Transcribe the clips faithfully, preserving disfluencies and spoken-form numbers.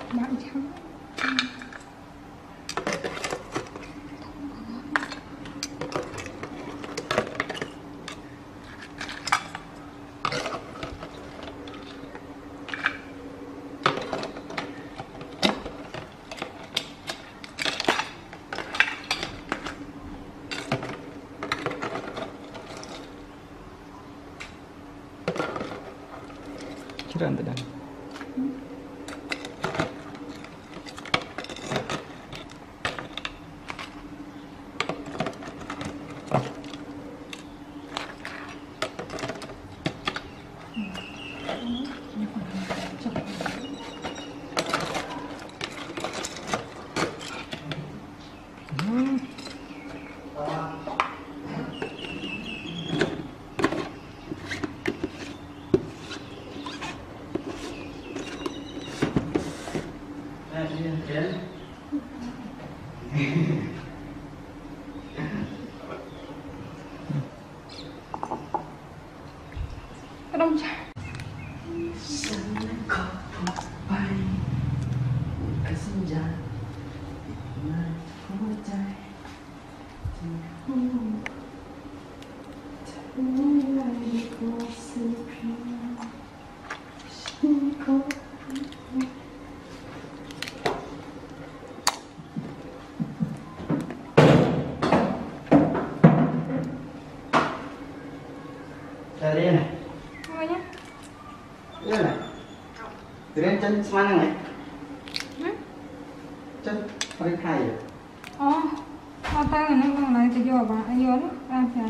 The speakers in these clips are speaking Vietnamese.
bạn trắng Kira anda dah. cái đông chả Dari này. thôi nhá. Đây này. Từ đến chân mana này? Hả? Chân phải khai rồi. Ồ, ao tay này nó lại thì vô bà, vô đó, ra phải.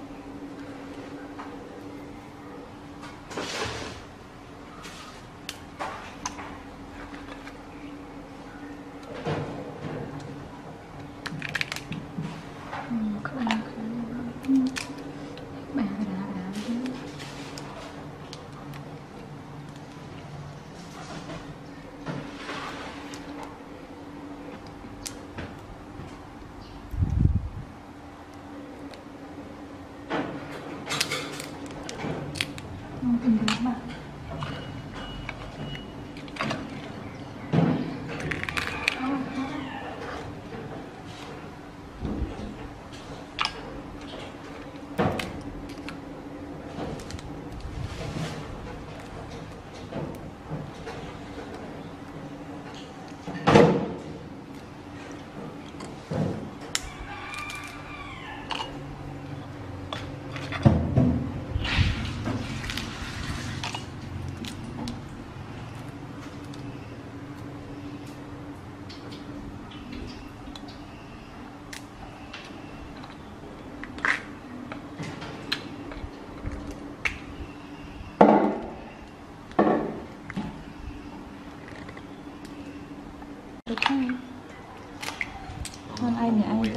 Tình các bạn. Được không? Con anh nhà anh đó.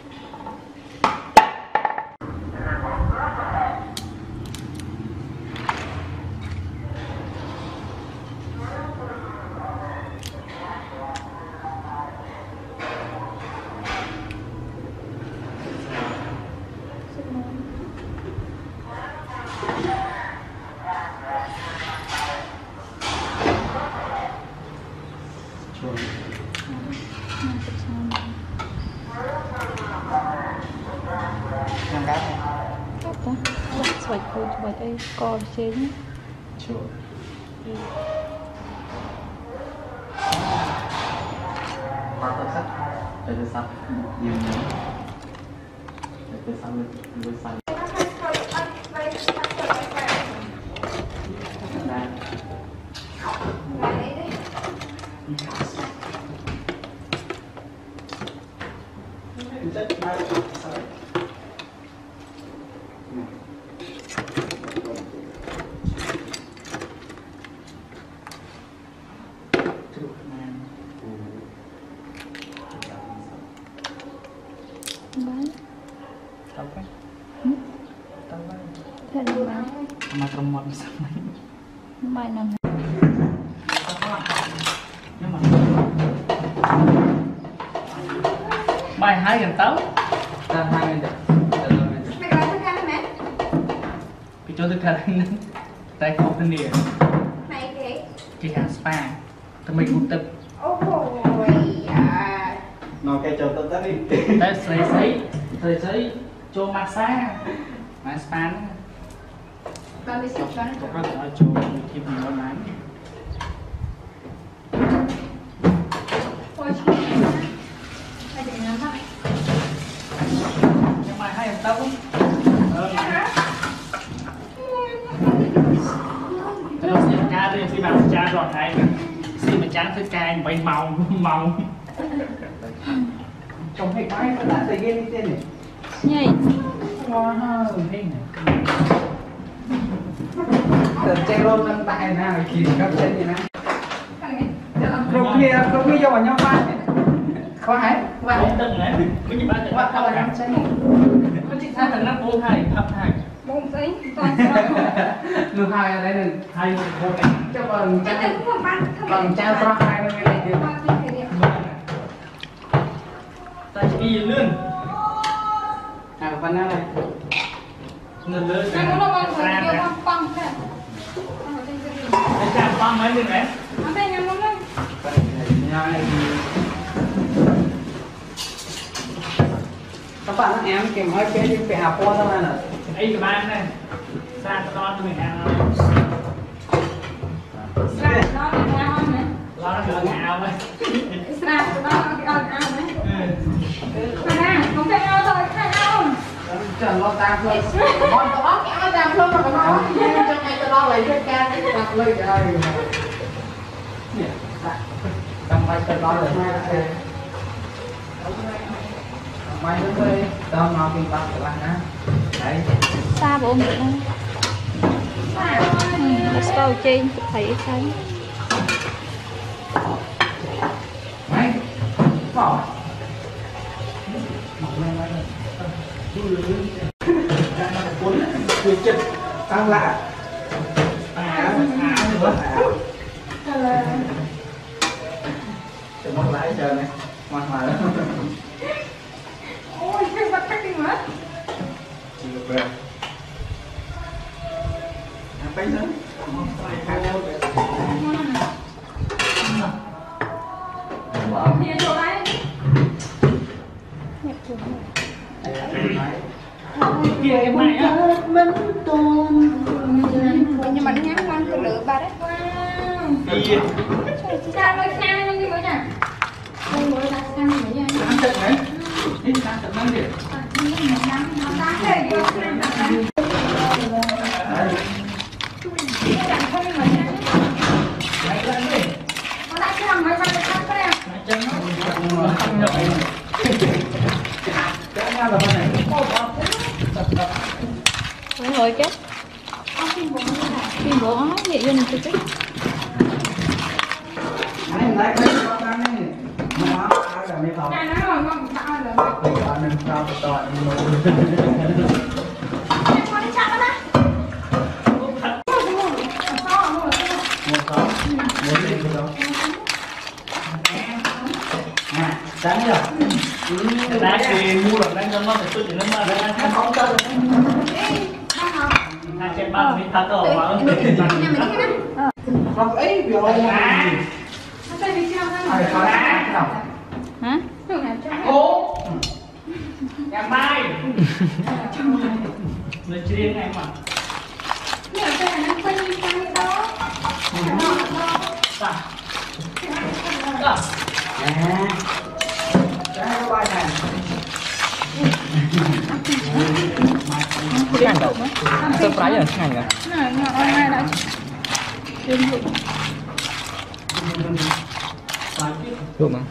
Nằm gác này. Tốt đó. Xoạch thôi, xoạch đây, co chế nhé. Chỗ. Qua tập sách. Để tôi sắp. Nhiều nhiều. Để tôi sắp lên. Tôi sắp. Bán. Tahu kan? Hmm? Tahu kan? Thế là bán. Sama perempuan sama ini. Mai nằm. Nhưng mà mai hai gần táo. Ta hai gần được. Mày gọi thức ăn mẹ. Cái chỗ thức ăn tay không cái nè. Mày kì. Cái hàng spa. Tao mình cũng tập ôi à nó cái cho tôi tới đi đây sấy sấy sấy sấy cho massage massage con đi xịt cho nó có thể cho khi mình nói máy ôi chị hai chị làm thôi nhưng mà hai em tao cũng ờ nó sẽ ca đi khi bạn cha rồi hay khi mà cha phải ca bay màu màu trong cái máy nó đã thấy game tên này nhỉ wow hay này từ chơi rôn lên tay nào kìm các chân gì nè Hãy không kia không kia cho vào nhau ba có hả không từng này cái gì ba tự bắt đâu cả có chỉ sao thằng nó vô hai thập hai bông giấy toàn nước hai ở đây này hai vô này cho bằng cái cha này cũng bán bằng cha ra hai mươi này chứ ta chỉ gì lươn à phần này lươn lươn cái nó bằng ra cái nè bằng bằng thế cái chạm băng mấy miếng này nó đây nhà muốn lên các bạn em kìm hơi cái đi phải học qua thôi nè ấy cái ban này sang cho con mình ăn Sra nó đi ra không này lo nó được ngào ấy Sra nó đi ăn ao đấy mà nè không phải ao rồi phải ao trần lo ta thôi con có cái áo đàng luôn mà có nó cho ngay cho nó lấy cái can cái đặt lên rồi cầm bay cho nó lấy hai máy nó hơi tao mau tìm bắt các bạn á đấy xa bộ mình không? Let's go trên thấy ít thấy máy bỏ mọc lên máy cuốn cuốn chân tăng lạ à à nữa để mọc lại chờ này mọc lại đó ôi cái bắt cách đi mất được rồi ăn bánh nữa bỏ kia chỗ đấy kia em này á nhưng mà nó nhắn ngon cái lửa bà đấy gì sao nó sang như vậy nè không mới đặt sang như vậy nha ăn thịt này đi ăn thịt ăn đi nó đáng để vô sang đặt sang không mà lại lên đi nó đã làm mấy bạn khác cái này lại chân nó không nhập cái nhau là bên này Mọi người chứ phim bộ nói vậy vô mình chút chút anh lấy cái con ăn đi nó ăn là mấy phòng này nó rồi ngon tạo rồi còn mình sao tọt mình em có đi chặt nó đó một phòng bốn đi một phòng à sáng chưa cái đá thì mua được đang cho nó phải tự nó mà đang ăn không cho được hai cái băng đi thật rồi mà không ấy biểu nó sẽ đi theo ai ra khó ăn nào hả? cố em mai nó chuyên em mà nhưng mà cái này nó quay đi quay đó sao sao nè cái có bài này cái ngành đâu surprise rồi ngành à này ngọt online đã được mà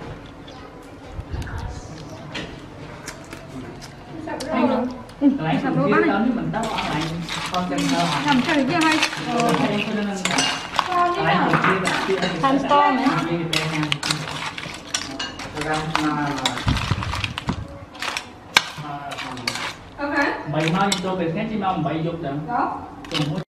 lại sắp đôi bánh này mình đâu ở lại con chân đâu làm sao được chưa hay con như nào Tham store nữa ok bảy mai cho về cái chi mong bảy dục đó đó